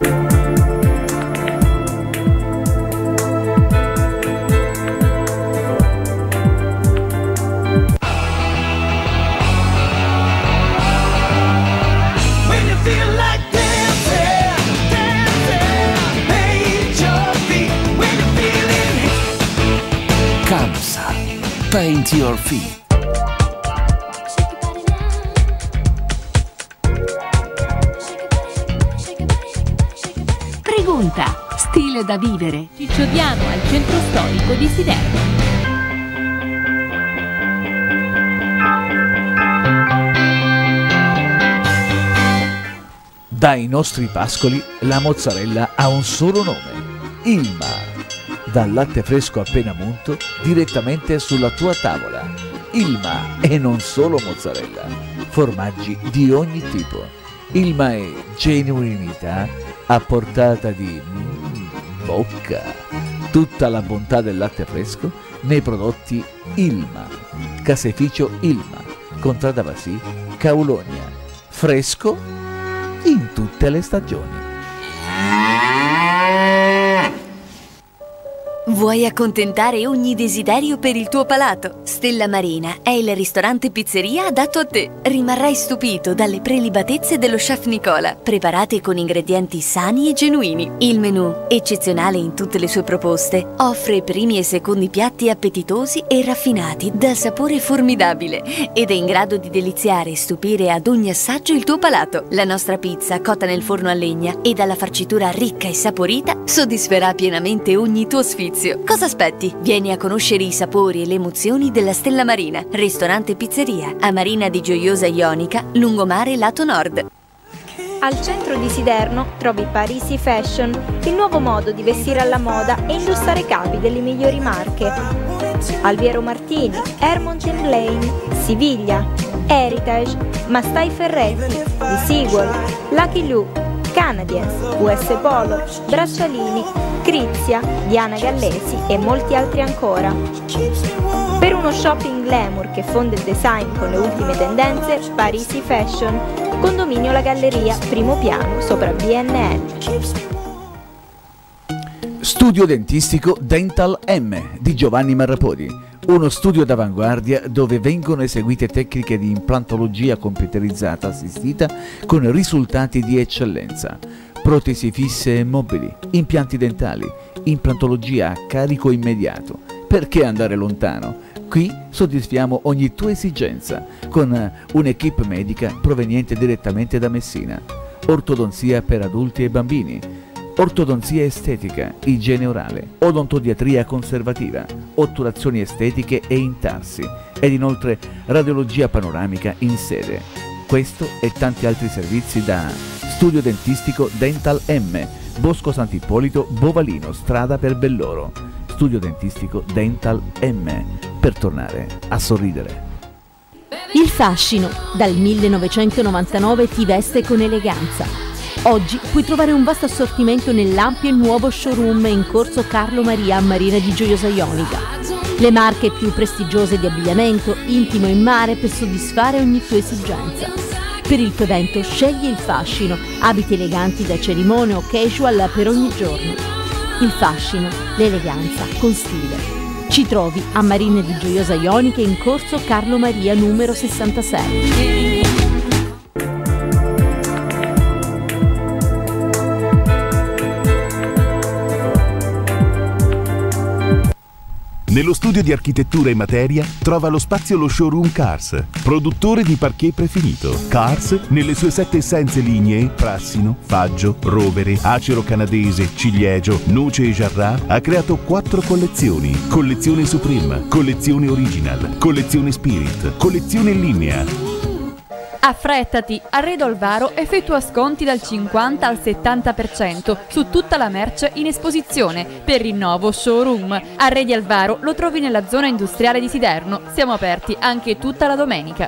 Camsa, paint your feet. Pregunta, stile da vivere. Ciccio Diano al centro storico di Siderno. Dai nostri pascoli la mozzarella ha un solo nome, Ilma. Dal latte fresco appena munto direttamente sulla tua tavola. Ilma e non solo mozzarella, formaggi di ogni tipo. Ilma è genuinità a portata di bocca. Tutta la bontà del latte fresco nei prodotti Ilma. Caseificio Ilma, Contrada Basì, Caulonia. Fresco in tutte le stagioni. Vuoi accontentare ogni desiderio per il tuo palato? Stella Marina è il ristorante pizzeria adatto a te. Rimarrai stupito dalle prelibatezze dello chef Nicola, preparate con ingredienti sani e genuini. Il menù, eccezionale in tutte le sue proposte, offre primi e secondi piatti appetitosi e raffinati dal sapore formidabile ed è in grado di deliziare e stupire ad ogni assaggio il tuo palato. La nostra pizza, cotta nel forno a legna e dalla farcitura ricca e saporita, soddisferà pienamente ogni tuo sfizio. Cosa aspetti? Vieni a conoscere i sapori e le emozioni della Stella Marina, ristorante pizzeria, a Marina di Gioiosa Ionica, lungomare lato nord. Al centro di Siderno trovi Parisi Fashion, il nuovo modo di vestire alla moda e indossare capi delle migliori marche. Alviero Martini, Hermonten Lane, Siviglia, Heritage, Mastai Ferretti, Desigual, Lucky Lu, Canadiens, US Polo, Braccialini, Crizia, Diana Gallesi e molti altri ancora. Per uno shopping glamour che fonde il design con le ultime tendenze, Parisi Fashion, condominio La Galleria, primo piano, sopra BNL. Studio dentistico Dental M di Giovanni Marrapodi. Uno studio d'avanguardia dove vengono eseguite tecniche di implantologia computerizzata assistita con risultati di eccellenza. Protesi fisse e mobili, impianti dentali, implantologia a carico immediato. Perché andare lontano? Qui soddisfiamo ogni tua esigenza con un'equipe medica proveniente direttamente da Messina. Ortodonzia per adulti e bambini, ortodonzia estetica, igiene orale, odontodiatria conservativa, otturazioni estetiche e intarsi ed inoltre radiologia panoramica in sede. Questo e tanti altri servizi da Studio Dentistico Dental M, Bosco Sant'Ippolito, Bovalino, strada per Belloro. Studio Dentistico Dental M, per tornare a sorridere. Il fascino, dal 1999 ti veste con eleganza. Oggi puoi trovare un vasto assortimento nell'ampio e nuovo showroom in corso Carlo Maria a Marina di Gioiosa Ionica. Le marche più prestigiose di abbigliamento, intimo e mare per soddisfare ogni tua esigenza. Per il tuo evento scegli il fascino, abiti eleganti da cerimonia o casual per ogni giorno. Il fascino, l'eleganza con stile. Ci trovi a Marina di Gioiosa Ionica in corso Carlo Maria numero 66. Nello studio di architettura e materia trova lo spazio lo showroom Cars, produttore di parquet prefinito. Cars, nelle sue 7 essenze lignee, prassino, faggio, rovere, acero canadese, ciliegio, noce e jarrà, ha creato 4 collezioni. Collezione Supreme, collezione Original, collezione Spirit, collezione Linea. Affrettati, Arredo Alvaro effettua sconti dal 50 al 70% su tutta la merce in esposizione per il nuovo showroom. Arredi Alvaro lo trovi nella zona industriale di Siderno. Siamo aperti anche tutta la domenica.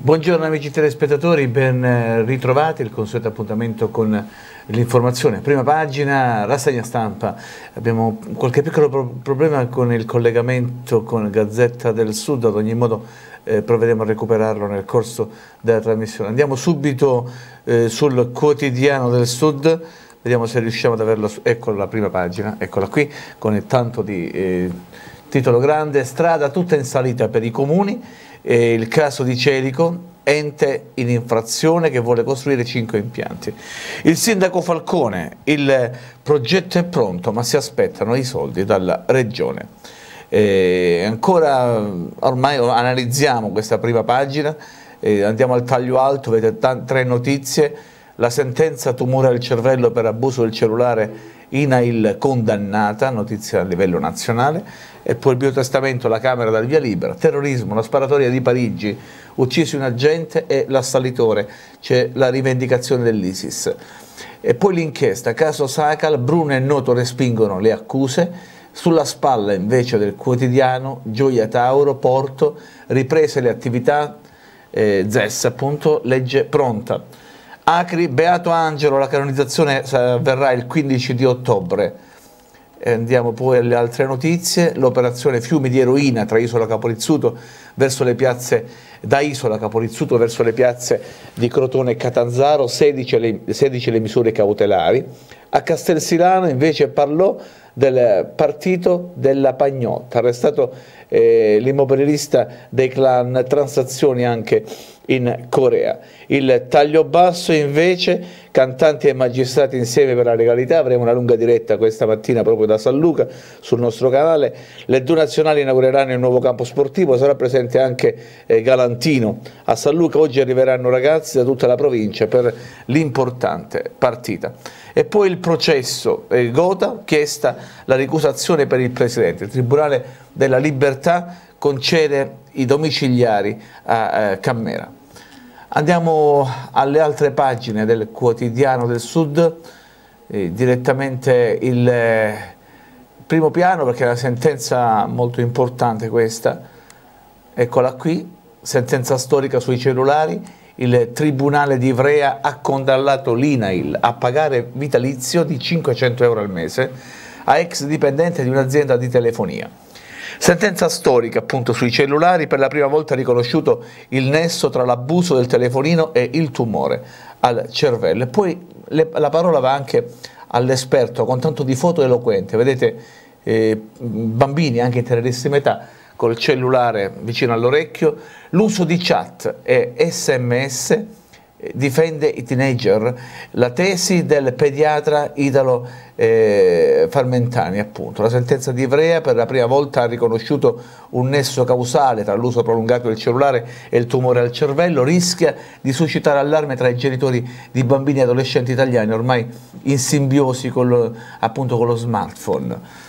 Buongiorno amici telespettatori, ben ritrovati, il consueto appuntamento con l'informazione. Prima pagina, rassegna stampa. Abbiamo qualche piccolo problema con il collegamento con Gazzetta del Sud, ad ogni modo proveremo a recuperarlo nel corso della trasmissione. Andiamo subito sul Quotidiano del Sud, vediamo se riusciamo ad averlo. Ecco la prima pagina, eccola qui, con il tanto di titolo grande: strada tutta in salita per i comuni. Il caso di Celico, ente in infrazione che vuole costruire 5 impianti. Il sindaco Falcone, il progetto è pronto ma si aspettano i soldi dalla regione. Ancora ormai analizziamo questa prima pagina, andiamo al taglio alto, vedete 3 notizie: la sentenza tumore al cervello per abuso del cellulare, INAIL condannata, notizia a livello nazionale. E poi il biotestamento, la Camera dal via libera, terrorismo, la sparatoria di Parigi, ucciso un agente e l'assalitore, c'è la rivendicazione dell'ISIS. E poi l'inchiesta, caso Sacal, Bruno e Noto respingono le accuse, sulla spalla invece del quotidiano, Gioia Tauro, Porto, riprese le attività, ZES appunto, legge pronta. Acri, Beato Angelo, la canonizzazione avverrà il 15 di ottobre. Andiamo poi alle altre notizie: l'operazione fiumi di eroina tra Isola Caporizzuto verso le piazze, da Isola Caporizzuto verso le piazze di Crotone e Catanzaro, 16 le misure cautelari. A Castelsilano invece parlò del partito della Pagnotta, arrestato l'immobiliarista dei clan, transazioni anche in Corea. Il taglio basso invece, cantanti e magistrati insieme per la legalità, avremo una lunga diretta questa mattina proprio da San Luca sul nostro canale. Le 2 nazionali inaugureranno il nuovo campo sportivo, sarà presente anche Galantino a San Luca. Oggi arriveranno ragazzi da tutta la provincia per l'importante partita. E poi il processo Gotha, chiesta la ricusazione per il Presidente. Il Tribunale della Libertà concede i domiciliari a Cammera. Andiamo alle altre pagine del Quotidiano del Sud, direttamente il primo piano, perché è una sentenza molto importante questa. Eccola qui, sentenza storica sui cellulari. Il Tribunale di Ivrea ha condannato l'INAIL a pagare vitalizio di 500 euro al mese a ex dipendente di un'azienda di telefonia. Sentenza storica appunto sui cellulari, per la prima volta riconosciuto il nesso tra l'abuso del telefonino e il tumore al cervello. E poi la parola va anche all'esperto con tanto di foto eloquente, vedete bambini anche in tenerissima età col cellulare vicino all'orecchio. L'uso di chat e SMS difende i teenager, la tesi del pediatra Italo Farmentani appunto. La sentenza di Ivrea per la prima volta ha riconosciuto un nesso causale tra l'uso prolungato del cellulare e il tumore al cervello, rischia di suscitare allarme tra i genitori di bambini e adolescenti italiani ormai in simbiosi appunto con lo smartphone.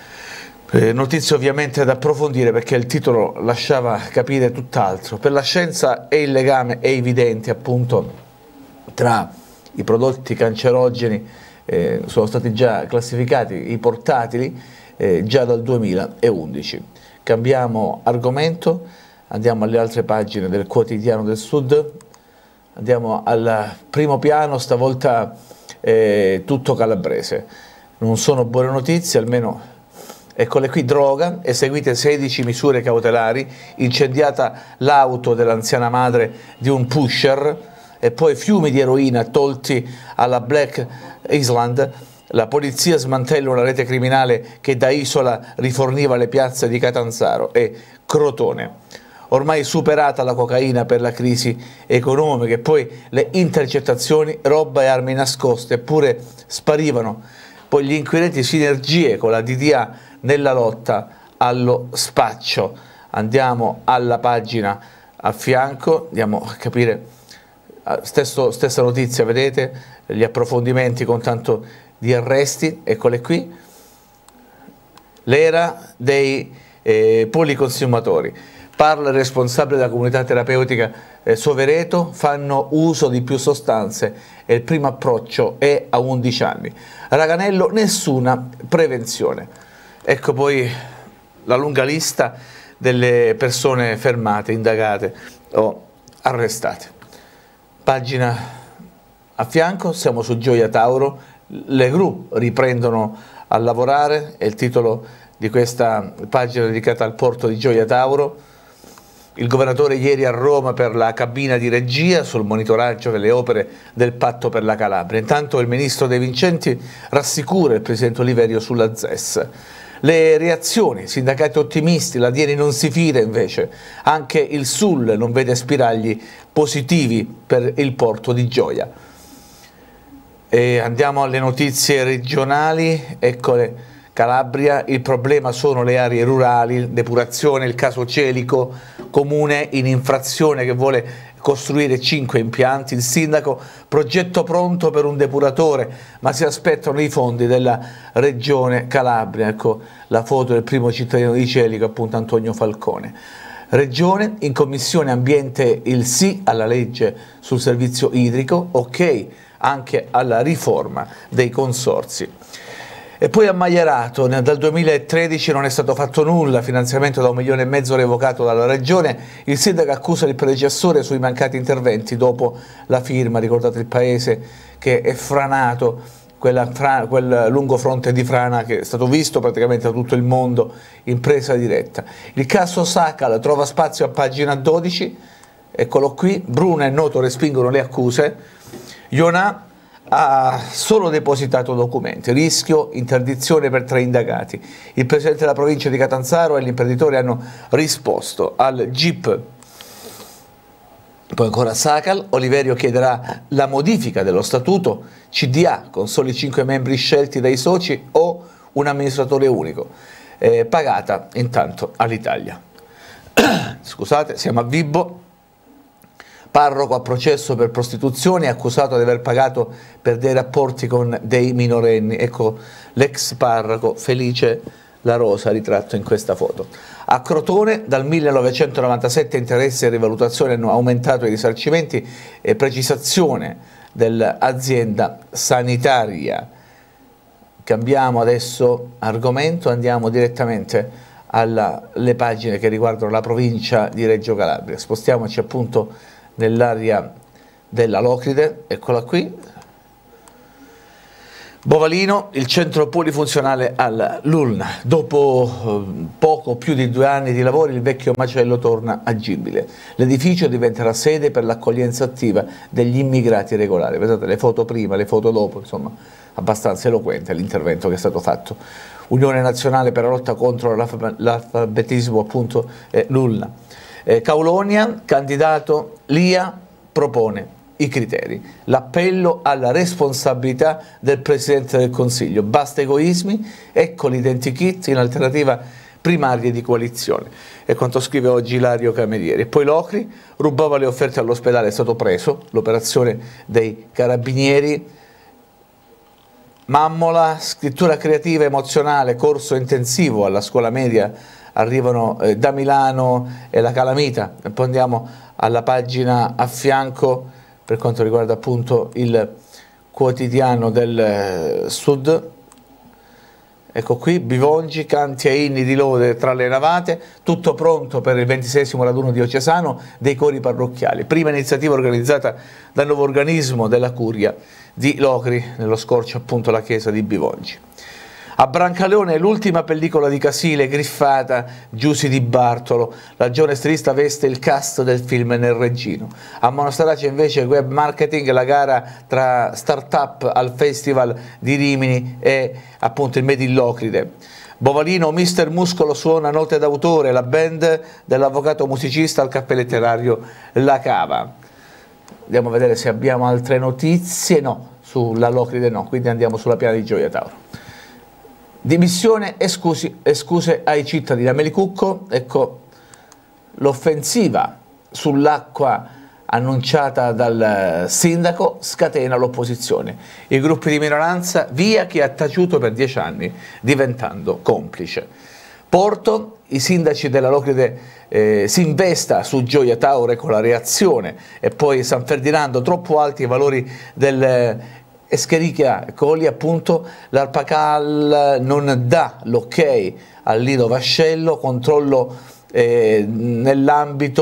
Notizia ovviamente da approfondire perché il titolo lasciava capire tutt'altro. Per la scienza il legame è evidente appunto tra i prodotti cancerogeni, sono stati già classificati i portatili già dal 2011. Cambiamo argomento, andiamo alle altre pagine del Quotidiano del Sud, andiamo al primo piano, stavolta tutto calabrese. Non sono buone notizie, almeno. Eccole qui: droga, eseguite 16 misure cautelari, incendiata l'auto dell'anziana madre di un pusher, e poi fiumi di eroina tolti alla Black Island. La polizia smantella una rete criminale che da Isola riforniva le piazze di Catanzaro e Crotone. Ormai superata la cocaina per la crisi economica, e poi le intercettazioni, roba e armi nascoste, eppure sparivano. Poi gli inquirenti, sinergie con la DDA nella lotta allo spaccio. Andiamo alla pagina a fianco, andiamo a capire, stessa notizia, vedete, gli approfondimenti con tanto di arresti, eccole qui, l'era dei policonsumatori. Parla il responsabile della comunità terapeutica Sovereto, fanno uso di più sostanze e il primo approccio è a 11 anni. Raganello, nessuna prevenzione. Ecco poi la lunga lista delle persone fermate, indagate o arrestati. Pagina a fianco, siamo su Gioia Tauro, le gru riprendono a lavorare, è il titolo di questa pagina dedicata al porto di Gioia Tauro. Il governatore ieri a Roma per la cabina di regia sul monitoraggio delle opere del patto per la Calabria. Intanto il ministro De Vincenti rassicura il presidente Oliverio sulla ZES. Le reazioni, sindacati ottimisti, la Dieni non si fida invece, anche il SUL non vede spiragli positivi per il porto di Gioia. E andiamo alle notizie regionali, eccole, Calabria, il problema sono le aree rurali, depurazione, il caso Celico, comune in infrazione che vuole costruire 5 impianti, il sindaco, progetto pronto per un depuratore, ma si aspettano i fondi della regione Calabria. Ecco la foto del primo cittadino di Celico, appunto Antonio Falcone. Regione, in commissione ambiente il sì alla legge sul servizio idrico, ok anche alla riforma dei consorzi. E poi a Maierato, dal 2013 non è stato fatto nulla, finanziamento da 1,5 milioni revocato dalla Regione, il sindaco accusa il predecessore sui mancati interventi dopo la firma, ricordate il paese che è franato, quel lungo fronte di frana che è stato visto praticamente da tutto il mondo in presa diretta. Il caso Sakal trova spazio a pagina 12, eccolo qui, Bruna e Noto respingono le accuse, Ionà ha solo depositato documenti, rischio interdizione per 3 indagati. Il presidente della provincia di Catanzaro e l'imprenditore hanno risposto al GIP. Poi ancora Sakal, Oliverio chiederà la modifica dello statuto, CDA con soli 5 membri scelti dai soci o un amministratore unico, pagata intanto all'Italia. Scusate, siamo a Vibo. Parroco a processo per prostituzione, accusato di aver pagato per dei rapporti con dei minorenni. Ecco l'ex parroco Felice La Rosa ritratto in questa foto. A Crotone dal 1997 interessi e rivalutazione hanno aumentato i risarcimenti e precisazione dell'azienda sanitaria. Cambiamo adesso argomento, andiamo direttamente alle pagine che riguardano la provincia di Reggio Calabria. Spostiamoci appunto nell'area della Locride, eccola qui. Bovalino, il centro polifunzionale all'Ulna. Dopo poco più di 2 anni di lavori il vecchio macello torna agibile. L'edificio diventerà sede per l'accoglienza attiva degli immigrati regolari. Vedete le foto prima, le foto dopo, insomma abbastanza eloquente l'intervento che è stato fatto. Unione Nazionale per la lotta contro l'alfabetismo, appunto l'Ulna. Caulonia, candidato, Lia propone i criteri, l'appello alla responsabilità del Presidente del Consiglio, basta egoismi, ecco l'identikit in alternativa primarie di coalizione, è quanto scrive oggi Ilario Camerieri. E poi Locri, rubava le offerte all'ospedale, è stato preso, l'operazione dei carabinieri. Mammola, scrittura creativa emozionale, corso intensivo alla scuola media, arrivano da Milano e la calamita. E poi andiamo alla pagina a fianco per quanto riguarda appunto il quotidiano del Sud. Ecco qui, Bivongi, canti e inni di lode tra le navate, tutto pronto per il 26° raduno diocesano dei cori parrocchiali. Prima iniziativa organizzata dal nuovo organismo della Curia di Locri, nello scorcio appunto la chiesa di Bivongi. A Brancaleone l'ultima pellicola di Casile, griffata, Giussi di Bartolo, la giovane stilista veste il cast del film nel Reggino. A Monasterace invece web marketing, la gara tra start-up al Festival di Rimini e appunto il Made in Locride. Bovalino, Mister Muscolo suona note d'autore, la band dell'avvocato musicista al caffè letterario La Cava. Andiamo a vedere se abbiamo altre notizie, no, sulla Locride no, quindi andiamo sulla piana di Gioia Tauro. Dimissione e scuse ai cittadini. A Melicucco, ecco l'offensiva sull'acqua annunciata dal sindaco scatena l'opposizione. I gruppi di minoranza, via chi ha taciuto per 10 anni, diventando complice. Porto, i sindaci della Locride si investa su Gioia Tauro con la reazione, e poi San Ferdinando, troppo alti i valori del Escherichia Coli, appunto l'Arpacal non dà l'ok al Lido Vascello, controllo nell'ambito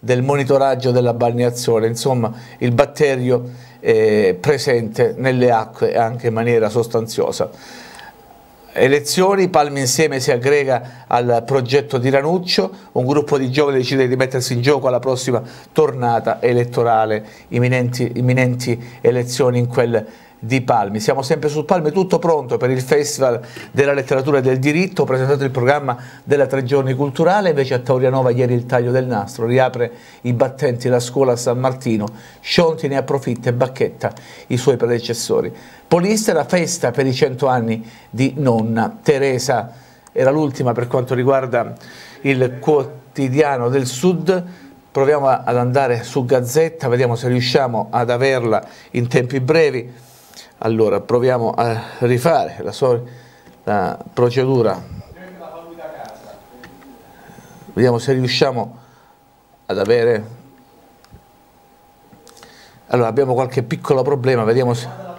del monitoraggio della balneazione, insomma il batterio è presente nelle acque anche in maniera sostanziosa. Elezioni, Palmi Insieme si aggrega al progetto di Ranuccio, un gruppo di giovani decide di mettersi in gioco alla prossima tornata elettorale, imminenti elezioni in quel di Palmi. Siamo sempre sul Palmi, tutto pronto per il Festival della Letteratura e del Diritto, ho presentato il programma della 3 giorni culturale, invece a Taurianova ieri il taglio del nastro, riapre i battenti la scuola a San Martino, Scionti ne approfitta e bacchetta i suoi predecessori. Polistera, festa per i 100 anni di nonna Teresa, era l'ultima per quanto riguarda il Quotidiano del Sud. Proviamo ad andare su Gazzetta, vediamo se riusciamo ad averla in tempi brevi. Allora, proviamo a rifare la procedura. Vediamo se riusciamo ad avere. Allora, abbiamo qualche piccolo problema, vediamo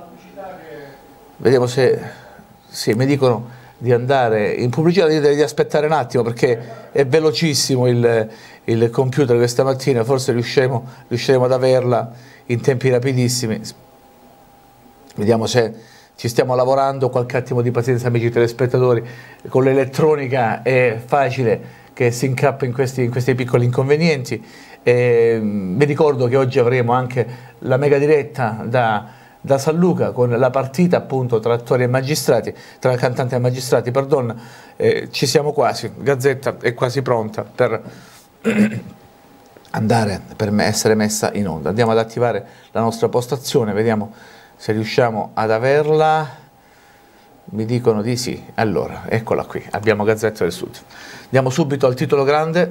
se sì, mi dicono di andare in pubblicità, di aspettare un attimo perché è velocissimo il computer questa mattina, forse riusciremo ad averla in tempi rapidissimi. Vediamo se ci stiamo lavorando, qualche attimo di pazienza amici telespettatori, con l'elettronica è facile che si incappa in questi piccoli inconvenienti. Vi ricordo che oggi avremo anche la mega diretta da San Luca con la partita appunto tra attori e magistrati, tra cantanti e magistrati, pardon, ci siamo quasi, Gazzetta è quasi pronta per essere messa in onda. Andiamo ad attivare la nostra postazione, vediamo se riusciamo ad averla. Mi dicono di sì. Allora, eccola qui, abbiamo Gazzetta del Sud. Andiamo subito al titolo grande.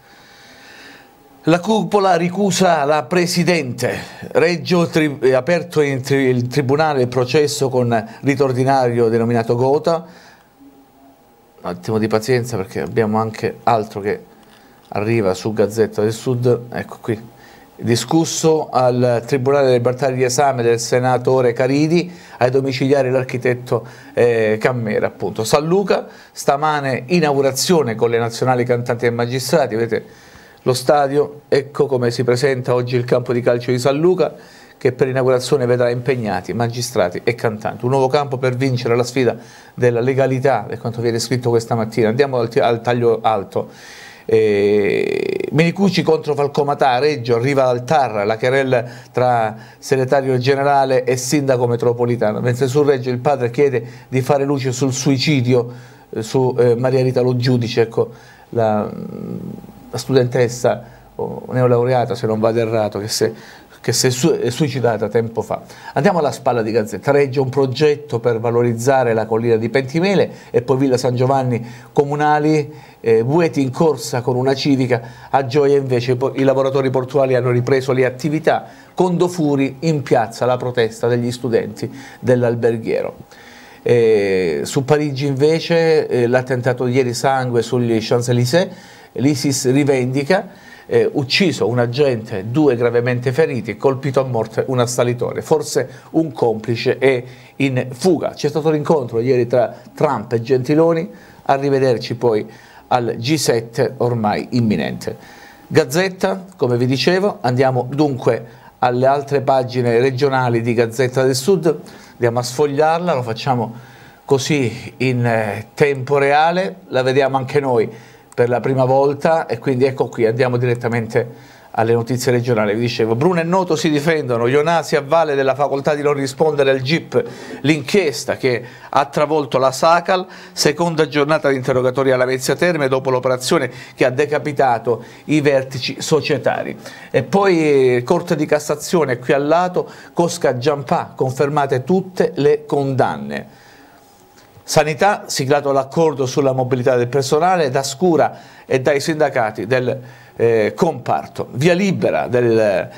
La cupola ricusa la Presidente. Reggio aperto il tribunale il processo con rito ordinario denominato Gotha. Un attimo di pazienza perché abbiamo anche altro che arriva su Gazzetta del Sud. Ecco qui. Discusso al Tribunale dei Libertà di Esame del senatore Caridi, ai domiciliari l'architetto Cammera, appunto. San Luca, stamane inaugurazione con le nazionali cantanti e magistrati, vedete lo stadio, ecco come si presenta oggi il campo di calcio di San Luca, che per inaugurazione vedrà impegnati magistrati e cantanti. Un nuovo campo per vincere la sfida della legalità, per quanto viene scritto questa mattina. Andiamo al taglio alto. Menicucci contro Falcomatà, Reggio, arriva al TAR, la querella tra segretario generale e sindaco metropolitano, mentre su Reggio il padre chiede di fare luce sul suicidio su Maria Rita Lo Giudice, ecco, la studentessa neolaureata, se non vado errato, che si è suicidata tempo fa. Andiamo alla spalla di Gazzetta. Reggio, un progetto per valorizzare la collina di Pentimele, e poi Villa San Giovanni comunali, Bueti in corsa con una civica. A Gioia invece i lavoratori portuali hanno ripreso le attività, con Dofuri in piazza la protesta degli studenti dell'alberghiero. Su Parigi invece l'attentato di ieri, sangue sugli Champs-Élysées, l'ISIS rivendica. Ucciso un agente, 2 gravemente feriti, colpito a morte un assalitore, forse un complice è in fuga. C'è stato l'incontro ieri tra Trump e Gentiloni, arrivederci poi al G7 ormai imminente. Gazzetta, come vi dicevo, andiamo dunque alle altre pagine regionali di Gazzetta del Sud, andiamo a sfogliarla, lo facciamo così in tempo reale, la vediamo anche noi per la prima volta, e quindi ecco qui, andiamo direttamente alle notizie regionali. Vi dicevo, Bruno e Noto si difendono, Ionasi avvale della facoltà di non rispondere al GIP, l'inchiesta che ha travolto la Sacal, seconda giornata di interrogatoria alla Lamezia Terme dopo l'operazione che ha decapitato i vertici societari. E poi Corte di Cassazione qui al lato, Cosca Giampà, confermate tutte le condanne. Sanità, siglato l'accordo sulla mobilità del personale da Scura e dai sindacati del comparto. Via libera del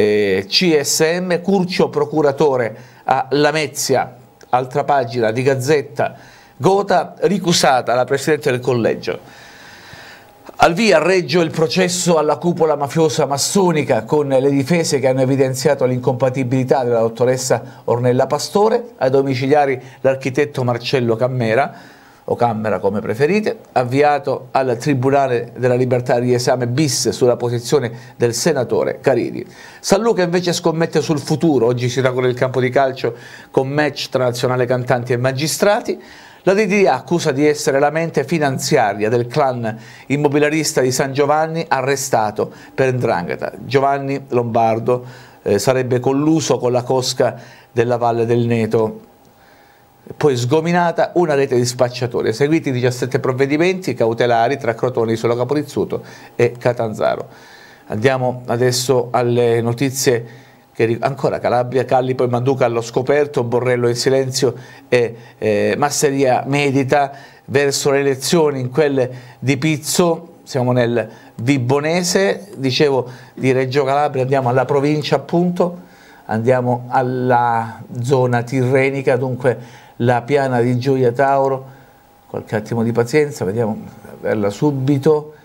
CSM, Curcio procuratore a Lamezia, altra pagina di Gazzetta. Gotha, ricusata la Presidente del Collegio. Al via a Reggio il processo alla cupola mafiosa massonica, con le difese che hanno evidenziato l'incompatibilità della dottoressa Ornella Pastore, ai domiciliari l'architetto Marcello Cammera. o Camera come preferite, avviato al Tribunale della Libertà riesame bis sulla posizione del senatore Carini. San Luca invece scommette sul futuro, oggi si inaugura il campo di calcio con match tra nazionale cantanti e magistrati. La DDA accusa di essere la mente finanziaria del clan immobiliarista di San Giovanni arrestato per 'ndrangheta. Giovanni Lombardo sarebbe colluso con la cosca della Valle del Neto. Poi sgominata una rete di spacciatori, eseguiti 17 provvedimenti cautelari tra Crotone, Isola Caporizzuto e Catanzaro. Andiamo adesso alle notizie che ancora Calabria, Callipo e Manduca allo scoperto, Borrello in silenzio e Masseria medita verso le elezioni in quelle di Pizzo. Siamo nel Vibonese, dicevo di Reggio Calabria, andiamo alla provincia appunto, andiamo alla zona tirrenica, dunque la piana di Gioia Tauro, qualche attimo di pazienza, vediamo averla subito,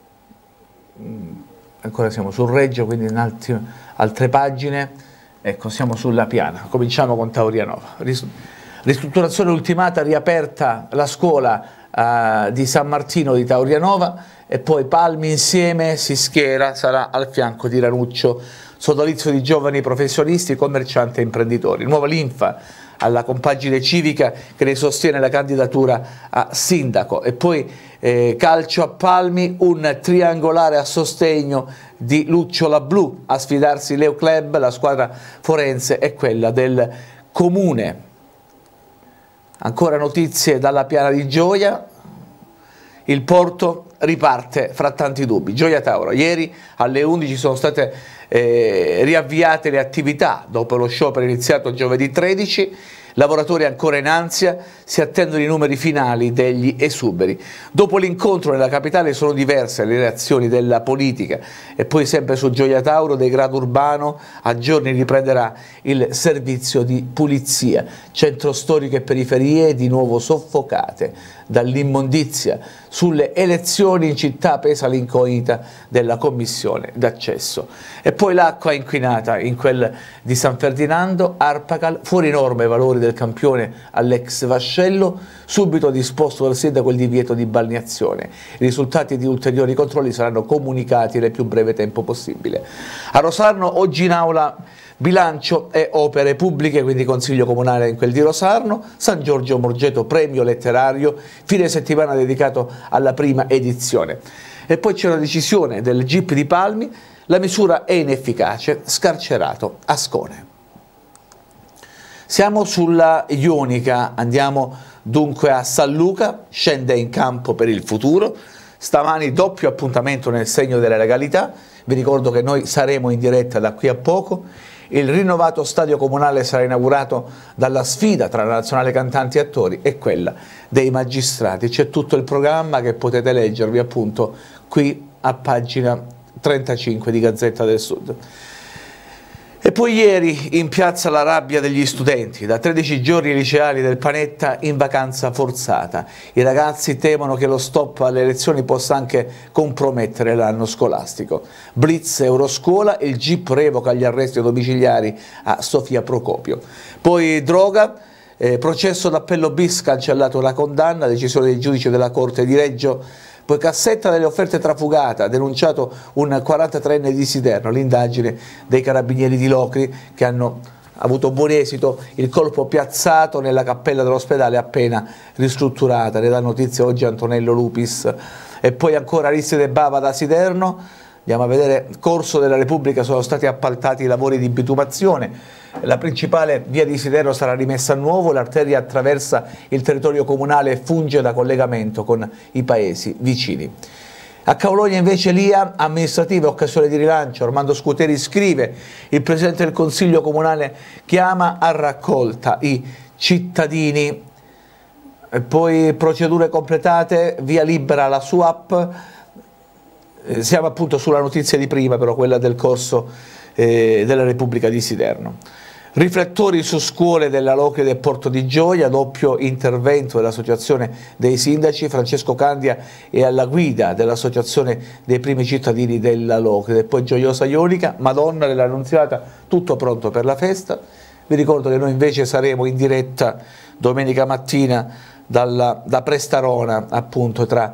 ancora siamo sul Reggio, quindi in altre pagine, ecco siamo sulla piana, cominciamo con Taurianova. Ristrutturazione ultimata, riaperta la scuola di San Martino di Taurianova e poi Palmi insieme si schiera, sarà al fianco di Ranuccio, sodalizio di giovani professionisti, commercianti e imprenditori. Nuova linfa alla compagine civica che ne sostiene la candidatura a sindaco e poi calcio a Palmi, un triangolare a sostegno di Lucciola Blu, a sfidarsi Leo Club, la squadra forense e quella del comune. Ancora notizie dalla piana di Gioia, il porto riparte fra tanti dubbi. Gioia Tauro, ieri alle 11 sono state riavviate le attività dopo lo sciopero iniziato giovedì 13, lavoratori ancora in ansia, si attendono i numeri finali degli esuberi. Dopo l'incontro nella capitale sono diverse le reazioni della politica e poi sempre su Gioia Tauro degrado urbano, a giorni riprenderà il servizio di pulizia, centro storico e periferie di nuovo soffocate dall'immondizia. Sulle elezioni in città pesa l'incognita della commissione d'accesso. E poi l'acqua inquinata in quel di San Ferdinando, Arpacal, fuori norma i valori del campione all'ex Vascello, subito disposto dal sindaco il divieto di balneazione. I risultati di ulteriori controlli saranno comunicati nel più breve tempo possibile. A Rosarno oggi in aula bilancio e opere pubbliche, quindi consiglio comunale in quel di Rosarno, San Giorgio Morgeto premio letterario, fine settimana dedicato alla prima edizione. E poi c'è una decisione del GIP di Palmi, la misura è inefficace, scarcerato Ascone. Siamo sulla Ionica, andiamo dunque a San Luca, scende in campo per il futuro, stamani doppio appuntamento nel segno della legalità, vi ricordo che noi saremo in diretta da qui a poco, il rinnovato stadio comunale sarà inaugurato dalla sfida tra la nazionale cantanti e attori e quella dei magistrati, c'è tutto il programma che potete leggervi appunto qui a pagina 35 di Gazzetta del Sud. E poi ieri in piazza la rabbia degli studenti, da 13 giorni i liceali del Panetta in vacanza forzata. I ragazzi temono che lo stop alle elezioni possa anche compromettere l'anno scolastico. Blitz Euroscuola, il GIP revoca gli arresti domiciliari a Sofia Procopio. Poi droga, processo d'appello bis, cancellato la condanna, decisione dei giudici della Corte di Reggio. Poi cassetta delle offerte trafugata, denunciato un 43enne di Siderno, l'indagine dei carabinieri di Locri che hanno avuto buon esito, il colpo piazzato nella cappella dell'ospedale appena ristrutturata, ne dà notizia oggi Antonello Lupis. E poi ancora Aristide Bava da Siderno, andiamo a vedere, Corso della Repubblica sono stati appaltati i lavori di bitumazione, la principale via di Siderno sarà rimessa a nuovo, l'arteria attraversa il territorio comunale e funge da collegamento con i paesi vicini. A Caolonia invece l'IA amministrativa, occasione di rilancio, Armando Scuteri scrive, il Presidente del Consiglio Comunale chiama a raccolta i cittadini. E poi procedure completate, via libera alla SUAP, siamo appunto sulla notizia di prima però, quella del Corso della Repubblica di Siderno. Riflettori su scuole della Locri e Porto di Gioia, doppio intervento dell'Associazione dei Sindaci, Francesco Candia è alla guida dell'Associazione dei Primi Cittadini della Locri. E poi Gioiosa Ionica, Madonna dell'Annunziata, tutto pronto per la festa. Vi ricordo che noi invece saremo in diretta domenica mattina da Prestarona, appunto tra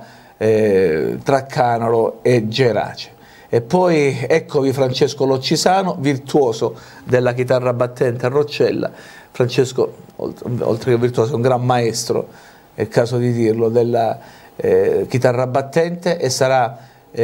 Canolo e Gerace. E poi eccovi Francesco Loccisano, virtuoso della chitarra battente a Roccella. Francesco, oltre che virtuoso, è un gran maestro, è il caso di dirlo, della chitarra battente, e sarà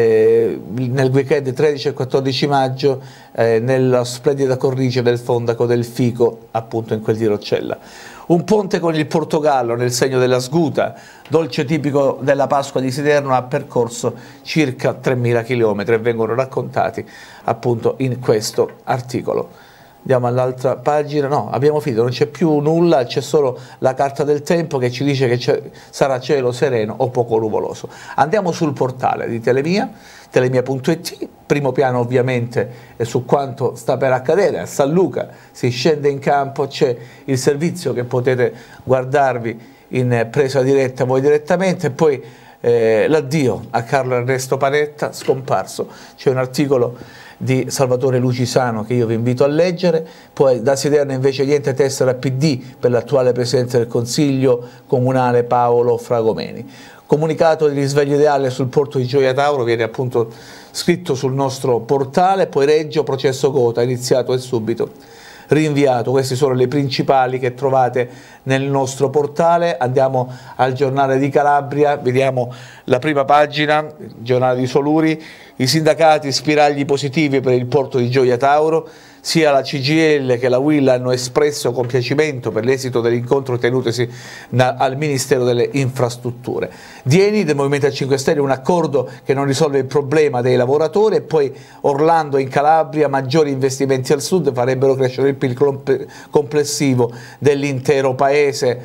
nel weekend 13 e 14 maggio nella splendida cornice del Fondaco del Fico, appunto in quel di Roccella. Un ponte con il Portogallo nel segno della sguta, dolce tipico della Pasqua di Siderno, ha percorso circa 3.000 km e vengono raccontati appunto in questo articolo. Andiamo all'altra pagina. No, abbiamo finito, non c'è più nulla, c'è solo la carta del tempo che ci dice che sarà cielo sereno o poco nuvoloso. Andiamo sul portale di Telemia, telemia.it, primo piano ovviamente su quanto sta per accadere. A San Luca si scende in campo, c'è il servizio che potete guardarvi in presa diretta voi direttamente, e poi l'addio a Carlo Ernesto Panetta, scomparso. C'è un articolo di Salvatore Lucisano che io vi invito a leggere. Poi da Siderno invece niente tessera PD per l'attuale presidente del Consiglio comunale Paolo Fragomeni. Comunicato di risveglio ideale sul porto di Gioia Tauro, viene appunto scritto sul nostro portale. Poi Reggio, processo Cota, iniziato e subito rinviato. Queste sono le principali che trovate nel nostro portale. Andiamo al giornale di Calabria, vediamo la prima pagina, giornale di Soluri. I sindacati spiragli positivi per il porto di Gioia Tauro. Sia la CGIL che la UIL hanno espresso compiacimento per l'esito dell'incontro tenutosi al Ministero delle Infrastrutture. Dieni del Movimento 5 Stelle, un accordo che non risolve il problema dei lavoratori. E poi Orlando in Calabria, maggiori investimenti al sud farebbero crescere il PIL complessivo dell'intero paese.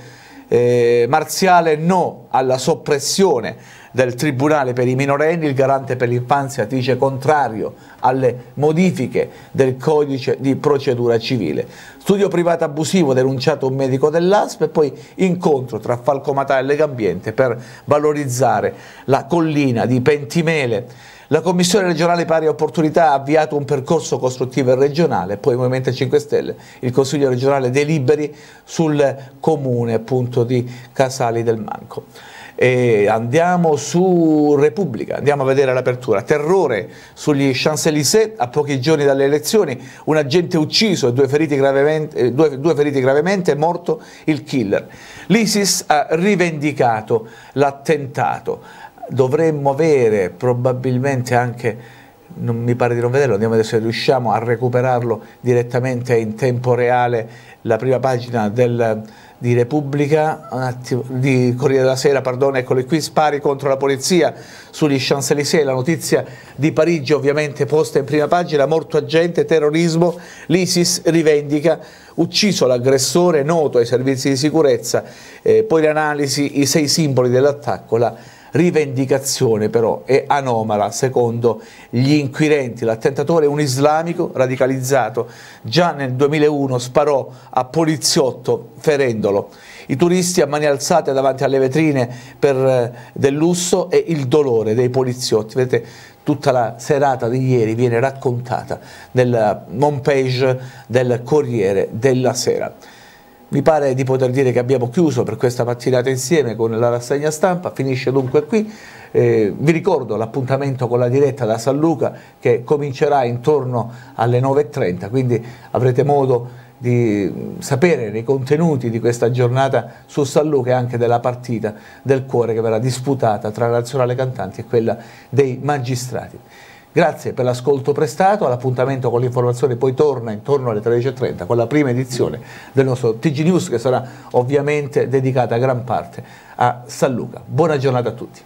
Marziale no alla soppressione del Tribunale per i minorenni, il Garante per l'infanzia dice contrario alle modifiche del codice di procedura civile. Studio privato abusivo, denunciato un medico dell'ASP. E poi incontro tra Falcomatà e Legambiente per valorizzare la collina di Pentimele. La Commissione regionale pari opportunità ha avviato un percorso costruttivo regionale. Poi il Movimento 5 Stelle, il Consiglio regionale deliberi sul comune appunto di Casali del Manco. E andiamo su Repubblica, andiamo a vedere l'apertura. Terrore sugli Champs-Élysées a pochi giorni dalle elezioni, un agente ucciso e due feriti gravemente, è morto il killer. L'ISIS ha rivendicato l'attentato. Dovremmo avere probabilmente anche, non mi pare di non vederlo, andiamo a vedere se riusciamo a recuperarlo direttamente in tempo reale, la prima pagina di Repubblica, un attimo, di Corriere della Sera, pardon, eccole qui, spari contro la polizia sugli Champs-Élysées, la notizia di Parigi ovviamente posta in prima pagina, morto agente, terrorismo, l'ISIS rivendica, ucciso l'aggressore noto ai servizi di sicurezza, poi l'analisi, i 6 simboli dell'attacco, la rivendicazione però è anomala secondo gli inquirenti. L'attentatore è un islamico radicalizzato, già nel 2001 sparò a poliziotto ferendolo. I turisti a mani alzate davanti alle vetrine del lusso e il dolore dei poliziotti. Vedete, tutta la serata di ieri viene raccontata nella home page del Corriere della Sera. Mi pare di poter dire che abbiamo chiuso per questa mattinata insieme con la rassegna stampa, finisce dunque qui. Vi ricordo l'appuntamento con la diretta da San Luca che comincerà intorno alle 9:30, quindi avrete modo di sapere i contenuti di questa giornata su San Luca e anche della partita del cuore che verrà disputata tra la Nazionale Cantanti e quella dei Magistrati. Grazie per l'ascolto prestato, all'appuntamento con l'informazione poi torna intorno alle 13:30 con la prima edizione del nostro TG News che sarà ovviamente dedicata a gran parte a San Luca. Buona giornata a tutti.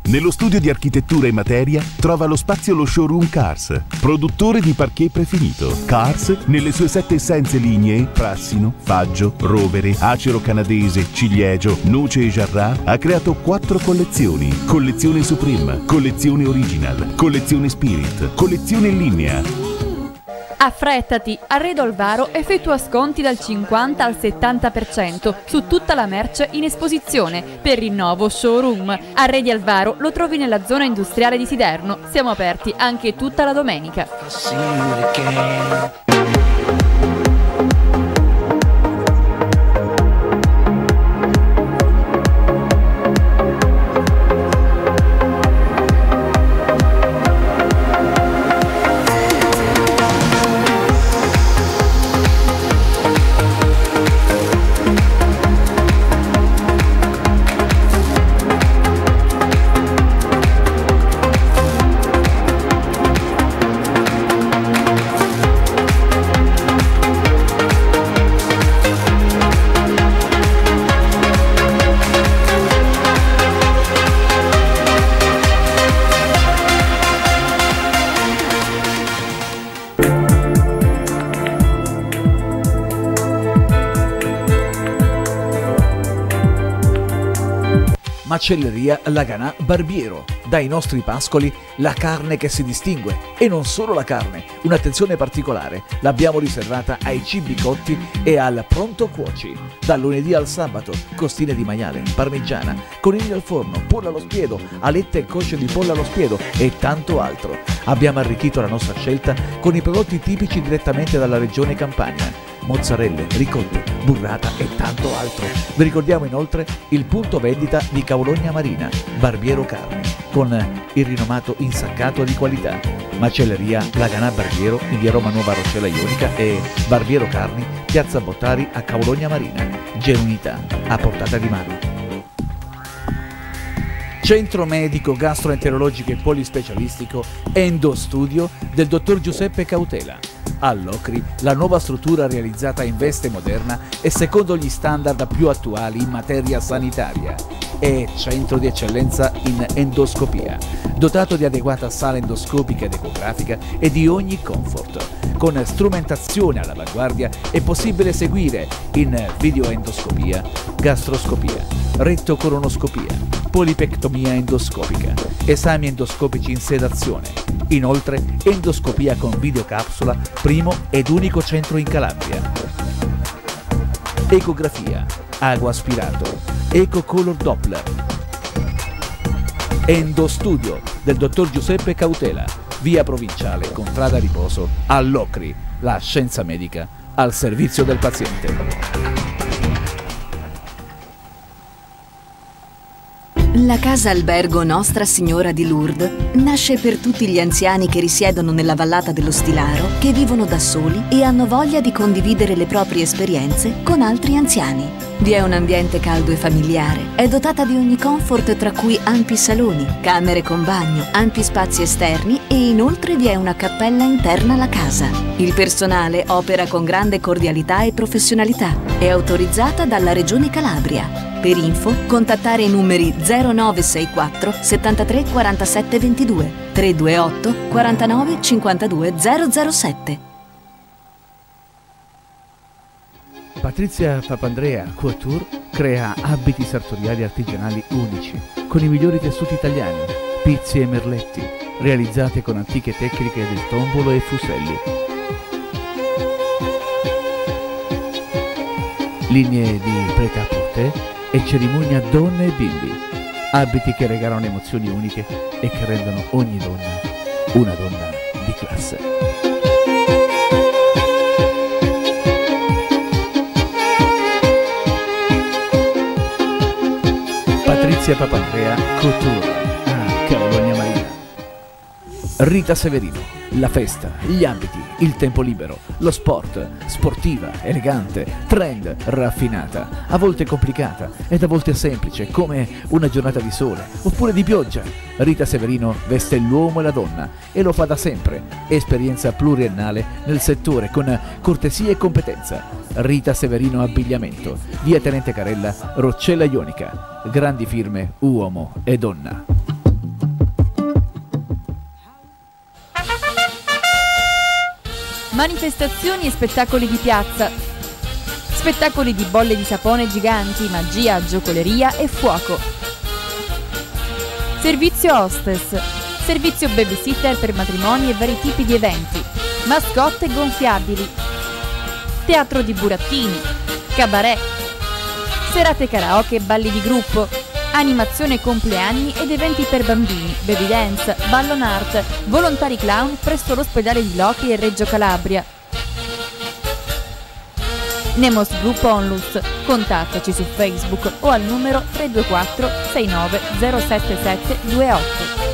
Nello studio di architettura e materia trova lo spazio lo showroom Cars, produttore di parquet prefinito. Cars, nelle sue 7 essenze lignee, prassino, faggio, rovere, acero canadese, ciliegio, noce e jarrà, ha creato 4 collezioni. Collezione Supreme, collezione Original, collezione Spirit, collezione Linea. Affrettati! Arredo Alvaro effettua sconti dal 50 al 70% su tutta la merce in esposizione per il nuovo showroom. Arredi Alvaro lo trovi nella zona industriale di Siderno. Siamo aperti anche tutta la domenica. Macelleria Laganà Barbiero. Dai nostri pascoli la carne che si distingue. E non solo la carne, un'attenzione particolare l'abbiamo riservata ai cibi cotti e al pronto cuoci. Dal lunedì al sabato, costine di maiale, parmigiana, conigli al forno, pollo allo spiedo, alette e cosce di pollo allo spiedo e tanto altro. Abbiamo arricchito la nostra scelta con i prodotti tipici direttamente dalla regione Campania. Mozzarelle, ricotte, burrata e tanto altro. Vi ricordiamo inoltre il punto vendita di Cavologna Marina, Barbiero Carni, con il rinomato insaccato di qualità. Macelleria Laganà Barbiero in via Roma Nuova Roccella Ionica e Barbiero Carni, piazza Bottari a Cavologna Marina. Genuinità a portata di mano. Centro medico gastroenterologico e polispecialistico Endostudio del dottor Giuseppe Cautela. All'Ocri, la nuova struttura realizzata in veste moderna e secondo gli standard più attuali in materia sanitaria. È centro di eccellenza in endoscopia, dotato di adeguata sala endoscopica ed ecografica e di ogni comfort. Con strumentazione all'avanguardia è possibile seguire in videoendoscopia, gastroscopia, rettocoronoscopia, polipectomia endoscopica, esami endoscopici in sedazione. Inoltre, endoscopia con videocapsula, primo ed unico centro in Calabria. Ecografia, ago aspirato, ecocolor Doppler. Endostudio del dottor Giuseppe Cautela, via Provinciale, contrada Riposo, all'Ocri, la scienza medica al servizio del paziente. La casa albergo Nostra Signora di Lourdes nasce per tutti gli anziani che risiedono nella vallata dello Stilaro, che vivono da soli e hanno voglia di condividere le proprie esperienze con altri anziani. Vi è un ambiente caldo e familiare, è dotata di ogni comfort tra cui ampi saloni, camere con bagno, ampi spazi esterni e inoltre vi è una cappella interna alla casa. Il personale opera con grande cordialità e professionalità, è autorizzata dalla Regione Calabria. Per info, contattare i numeri 0964 73 47 22 328 49 52 007. Patrizia Papandrea Couture crea abiti sartoriali artigianali unici, con i migliori tessuti italiani, pizzi e merletti, realizzate con antiche tecniche del tombolo e fuselli. Linee di prêt-à-porter e cerimonia donne e bimbi. Abiti che regalano emozioni uniche e che rendono ogni donna una donna di classe. Patrizia Papandrea Couture a Cavologna Marina. Rita Severino, la festa, gli abiti, il tempo libero, lo sport, sportiva, elegante, trend, raffinata, a volte complicata ed a volte semplice, come una giornata di sole oppure di pioggia. Rita Severino veste l'uomo e la donna e lo fa da sempre. Esperienza pluriennale nel settore con cortesia e competenza. Rita Severino Abbigliamento, via Tenente Carella, Roccella Ionica. Grandi firme, uomo e donna. manifestazioni e spettacoli di piazza, spettacoli di bolle di sapone giganti, magia, giocoleria e fuoco. Servizio hostess, servizio babysitter per matrimoni e vari tipi di eventi, mascotte gonfiabili, teatro di burattini, cabaret, serate karaoke e balli di gruppo, animazione compleanni ed eventi per bambini, baby dance, ballon art, volontari clown presso l'ospedale di Locri e Reggio Calabria. Nemos Group Onlus, contattaci su Facebook o al numero 324 69 077 28.